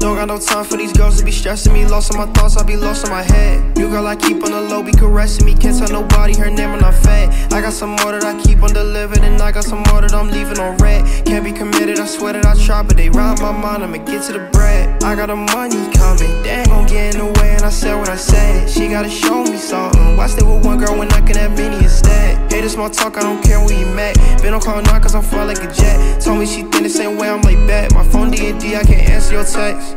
Don't got no time for these girls to be stressing me. Lost in my thoughts, I be lost in my head. New girl I keep on the low, be caressing me. Can't tell nobody her name, I'm not fed. I got some more that I keep on delivered, and I got some more that I'm leaving on red. Can't be committed, I swear that I try, but they round my mind, I'ma get to the bread. I got the money coming, they ain't gon' get in the way, and I said what I said. She gotta show me something. Why stay with one girl when I can have many instead? Haters small talk, I don't care where you met. Been on call now cause I'm fly like a jet. Told me she think the same way, I'm like bet. My phone D&D, I can't answer your text.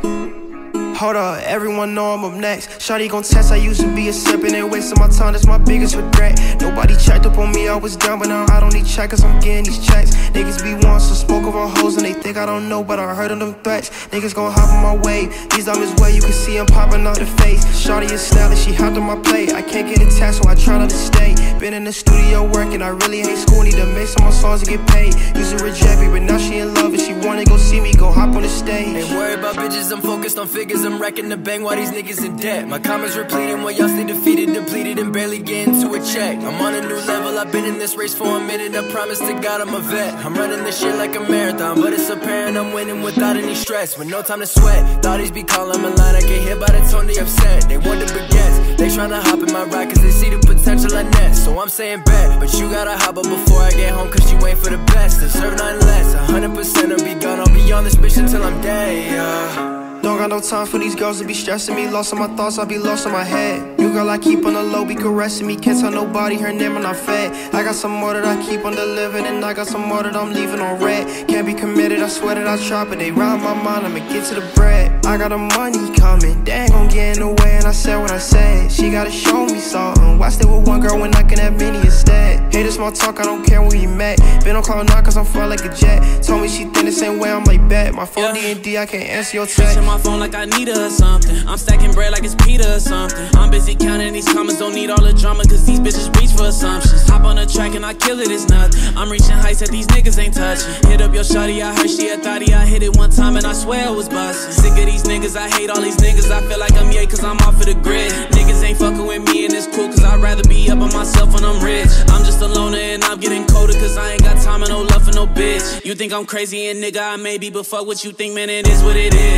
Hold up, everyone know I'm up next. Shawty gon' test, I used to be a serpent and wasting my time, that's my biggest regret. Nobody checked up on me, I was down, but now I don't need check cause I'm getting these checks. Niggas be wanting some smoke over hoes and they think I don't know, but I heard of them threats. Niggas gon' hop on my wave, these diamonds where you can see I'm popping out the face. Shawty is stylish, she hopped on my plate. I can't get attached, so I try not to stay. Been in the studio working, I really hate school, need to make some more songs to get paid. Used to reject me, but now she in love and she wanna go see me, go hop on the stage. Ain't worried about bitches, I'm focused on figures. I'm wrecking the bank while these niggas in debt. My comments repleting while y'all stay defeated, depleted, and barely getting to a check. I'm on a new level, I've been in this race for a minute. I promise to God I'm a vet. I'm running this shit like a marathon, but it's apparent I'm winning without any stress, with no time to sweat. Thotties be calling my line, I get hit by the tone, they upset. They want the baguettes, they tryna hop in my ride cause they see the potential I net. So I'm saying bet, but you gotta hop up before I get home cause you ain't for the best. Deserve nothing less, 100% I'll be gone. I'll be on this mission till I'm dead, yeah. Don't got no time for these girls to be stressing me. Lost in my thoughts, I be lost in my head. New girl I keep on the low, be caressing me. Can't tell nobody her name, I'm not fed. I got some more that I keep on delivered, and I got some more that I'm leaving on red. Can't be committed, I swear that I try, but they round my mind, I'ma get to the bread. I got the money coming, they ain't gon' get in the way, and I said what I said. She gotta show me something. Why stay with one girl when I can have many instead? Haters small talk, I don't care where you met. Been on call now cause I'm fly like a jet. Told me she think the same way, I'm like bet. My phone D&D, I can't answer your text. My phone like I need her or something. I'm stacking bread like it's Peter or something. I'm busy counting these commas, don't need all the drama cause these bitches reach for assumptions. Hop on the track and I kill it, it's nothing. I'm reaching heights that these niggas ain't touching. Hit up your shawty, I heard she a thotty. I hit it one time and I swear it was bustin'. Sick of these niggas, I hate all these niggas. I feel like I'm yay cause I'm off of the grid. Niggas ain't fucking with me and it's cool cause I'd rather be up on myself when I'm rich. I'm just a loner and I'm getting colder cause I ain't got time and no love for no bitch. You think I'm crazy and nigga I may be, but fuck what you think, man, it is what it is.